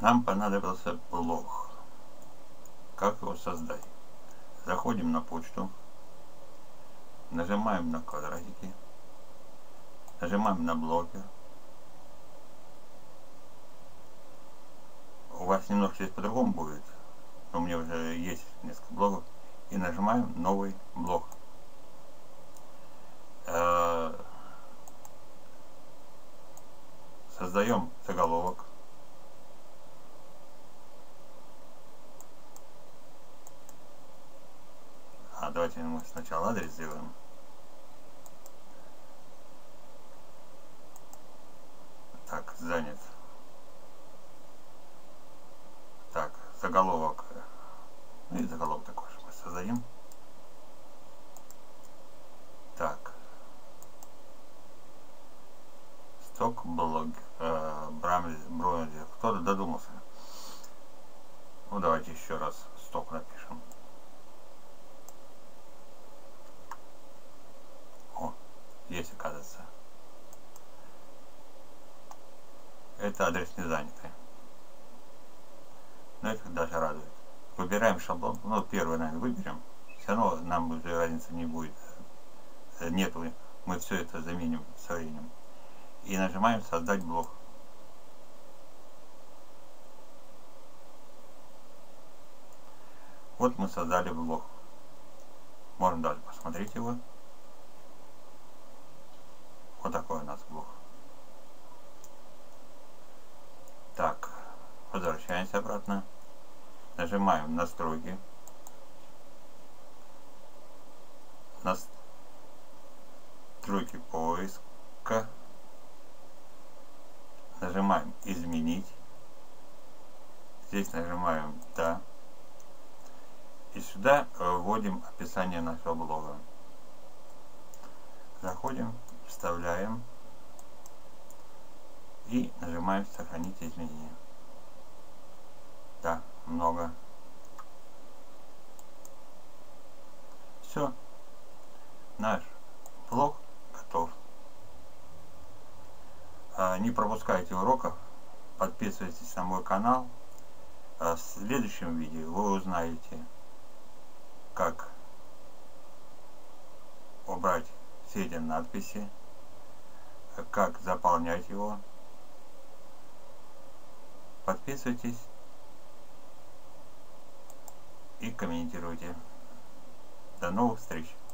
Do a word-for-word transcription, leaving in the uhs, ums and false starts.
Нам понадобился блог. Как его создать? Заходим на почту, нажимаем на квадратики, нажимаем на блогер. У вас немножко здесь по-другому будет, но у меня уже есть несколько блогов. И нажимаем новый блог. Создаем заголовок. А давайте мы сначала адрес сделаем. Так, занят. Так, заголовок. Ну и заголовок такой же мы создадим. Так. Сток блог. Э, Браузер. Кто-то додумался. Ну давайте еще раз сток напишем. О, есть, оказывается. Это адрес не занятый. Но это даже радует. Выбираем шаблон. Ну, первый, наверное, выберем. Все равно нам уже разницы не будет. Нету. Мы все это заменим со временем. И нажимаем создать блог. Вот мы создали блог. Можно даже посмотреть его. Вот такой у нас блог. Так, возвращаемся обратно. Нажимаем настройки. Настройки поиска. Нажимаем изменить. Здесь нажимаем да. И сюда вводим описание нашего блога. Заходим, вставляем и нажимаем сохранить изменения. Да, много. Все. Наш блог готов. Не пропускайте уроков. Подписывайтесь на мой канал. В следующем видео вы узнаете, как убрать все эти надписи, как заполнять его. Подписывайтесь и комментируйте. До новых встреч!